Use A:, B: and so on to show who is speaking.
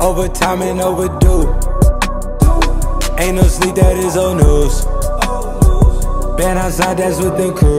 A: Overtime and overdue. Ain't no sleep, that is old news. Been outside, that's with the crew.